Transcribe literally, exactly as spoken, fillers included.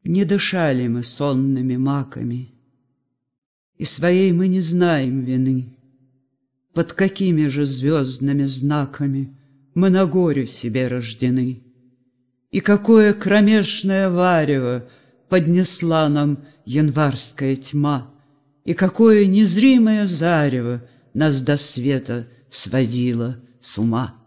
Не дышали мы сонными маками, и своей мы не знаем вины. Под какими же звездными знаками мы на горе себе рождены? И какое кромешное варево поднесла нам январская тьма, и какое незримое зарево нас до света сводило с ума.